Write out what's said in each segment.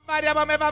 María.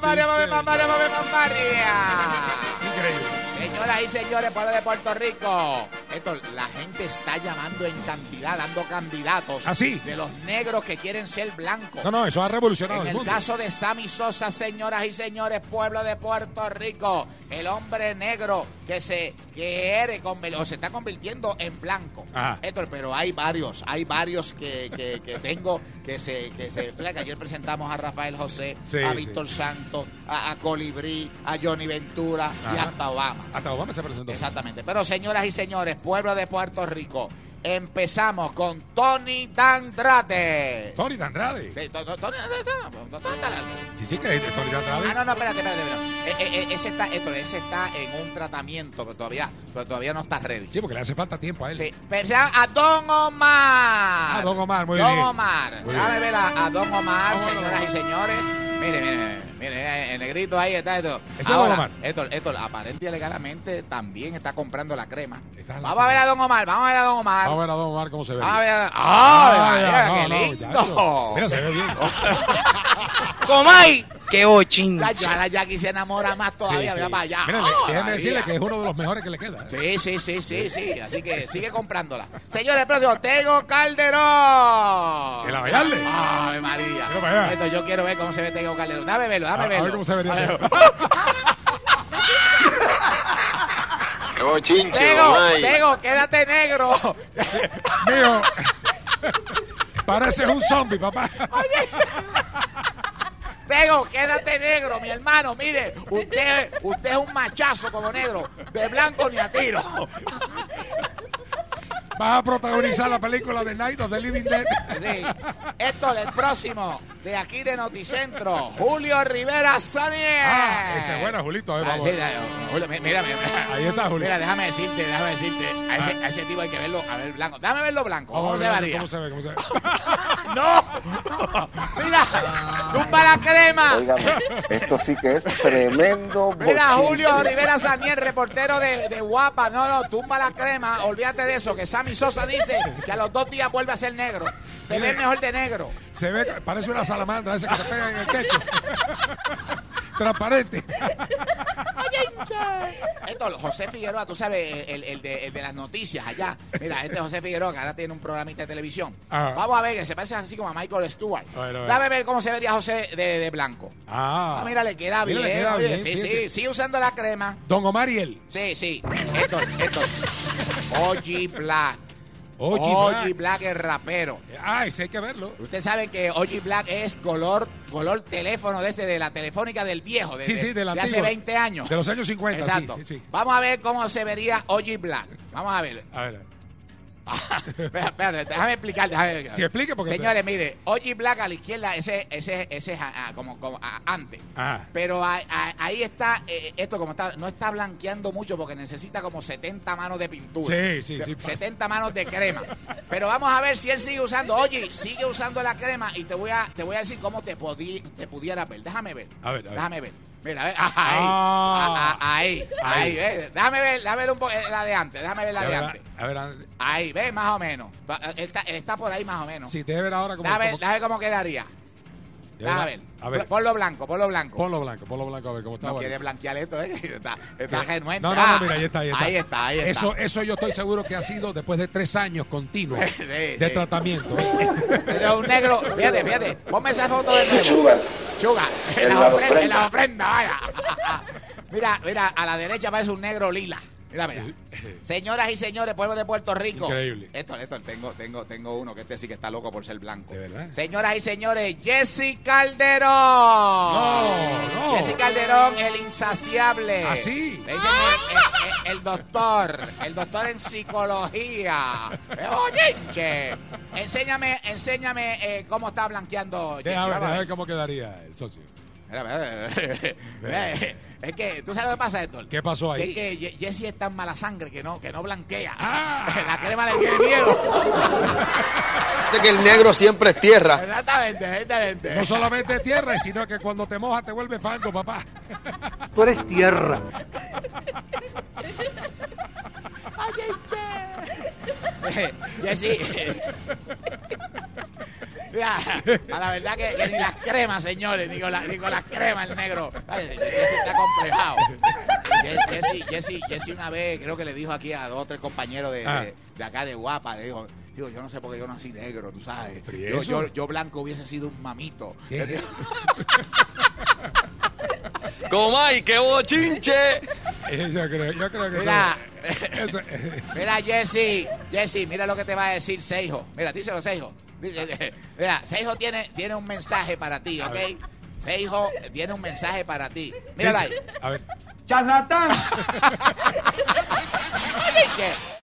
Increíble. Señoras y señores, pueblo de Puerto Rico. La gente está llamando en cantidad, dando candidatos. ¿Así? De los negros que quieren ser blancos. No, eso ha revolucionado En el el mundo. caso de Sammy Sosa, señoras y señores, pueblo de Puerto Rico, el hombre negro que se está convirtiendo en blanco. Pero hay varios que tengo que se ayer presentamos a Rafael José, a Víctor Santos, a Colibrí, a Johnny Ventura y hasta Obama. Hasta Obama se presentó. Exactamente. Pero señoras y señores, pueblo de Puerto Rico, empezamos con Tony Dandrade. ¿Tony Dandrade? Sí, Tony Dandrade. Sí, que es Tony Dandrade. No, espérate. Ese está en un tratamiento, pero todavía no está ready. Sí, porque le hace falta tiempo a él. Sí, pero a Don Omar. Don Omar, muy bien. Don Omar. Déjame ver a Don Omar, señoras y señores. Mire, el negrito ahí está esto. Ahora, Héctor, aparente y alegadamente también está comprando la crema. Vamos a ver a Don Omar, Vamos a ver a Don Omar cómo se ve. Vamos a ver qué lindo. Mira, se ve bien. ¡Comay! ¡Qué bochín! Ahora Jackie se enamora más todavía, mira para allá. Mira, déjeme decirle que es uno de los mejores que le queda. Sí. Así que sigue comprándola. Señores, el próximo, Tego Calderón. ¿Que la bailarle? ¡Ay, María! Esto, yo quiero ver cómo se ve Tego Calderón. Dame verlo. A ver cómo se vería. ¡Qué bochinche! Tego, quédate negro. Mío, pareces un zombie, papá. Oye. Tego, quédate negro, mi hermano. Mire, usted es un machazo como negro. De blanco ni a tiro. Vas a protagonizar la película de Night of the Living Dead. Sí. Héctor, el próximo de aquí de Noticentro, Julio Rivera Sanier. Ese es bueno, Julito. A ver, vamos. Julio, mira. Ahí está, Julio. Mira, déjame decirte. A ese tipo hay que verlo, a ver blanco. Déjame verlo blanco. ¿Cómo se vería? ¿Cómo se ve? ¡No! Mira, tumba la crema. Óigame, esto sí que es tremendo bochinche. Mira, Julio Rivera Sanier, reportero de Guapa. No, tumba la crema. Olvídate de eso, que Sammy Sosa dice que a los 2 días vuelve a ser negro. Te ves mejor de negro. Se ve, parece una salamandra esa que se pega en el techo. Transparente. Esto, José Figueroa, tú sabes, el de las noticias allá. Mira, José Figueroa, que ahora tiene un programita de televisión. Vamos a ver, que se parece así como a Michael Stewart. Dame ver cómo se vería José de blanco. Mira, le queda bien. Sí, sigue usando la crema. Don Omar y él. Sí. Esto. OG Black. OG Black es rapero. Ese hay que verlo. Usted sabe que OG Black es color teléfono de la telefónica del viejo, de hace 20 años. De los años 50. Exacto. Sí. Vamos a ver cómo se vería OG Black. Vamos a ver. A ver. Espérate, déjame explicar. Sí, explique porque... Señores, mire, OG Black a la izquierda, ese es como antes. Pero ahí está, esto como está, no está blanqueando mucho porque necesita como 70 manos de pintura. Sí. 70 manos de crema. Pero vamos a ver si él sigue usando. Oye, sigue usando la crema y te voy a decir cómo te pudiera ver. Déjame ver. Déjame ver. Mira, a ver, ahí, ¿ves? Déjame ver un poco la de antes, déjame ver la de antes. A ver, ahí, ¿ves? Más o menos. Él está por ahí más o menos. Sí, debe ver ahora cómo... Déjame ver cómo quedaría. Déjame ver. Ponlo blanco. Ponlo blanco, a ver cómo está. No quiere blanquear esto, Está genuino. No, mira, ahí está. Eso yo estoy seguro que ha sido después de 3 años continuos de tratamiento. Eso es un negro. Fíjate. Ponme esa foto de nuevo. Chuga. En la ofrenda, vaya. Mira, a la derecha parece un negro lila. Mira. Señoras y señores, pueblo de Puerto Rico. Increíble. Esto, tengo uno que sí que está loco por ser blanco. ¿De verdad? Señoras y señores, Jesse Calderón. No. Jesse Calderón, el insaciable. ¿Ah, sí? Le dicen el doctor en psicología. Oye, enséñame cómo está blanqueando Jesse. Déjame ver cómo quedaría el socio. Es que, ¿tú sabes lo que pasa, Héctor? ¿Qué pasó ahí? Es que Jesse es tan mala sangre que no blanquea. La crema le tiene miedo. Dice que el negro siempre es tierra. Exactamente. No solamente es tierra, sino que cuando te mojas te vuelve fango, papá. Tú eres tierra. Jessy. Mira, a la verdad que ni las cremas, señores, ni con las cremas el negro. Jessy está complejado. Jessy una vez creo que le dijo aquí a 2 o 3 compañeros de acá de Guapa, le dijo, yo no sé por qué yo nací negro, tú sabes. Yo blanco hubiese sido un mamito. ¡Comay, qué bochinche! Yo creo que mira, eso. Mira, Jessy, mira lo que te va a decir Seijo. Mira, díselo, Seijo. Mira, Seijo tiene un mensaje para ti, ¿ok? Seijo tiene un mensaje para ti. Mírala ahí. A ver. ¡Charlatán! ¿Qué?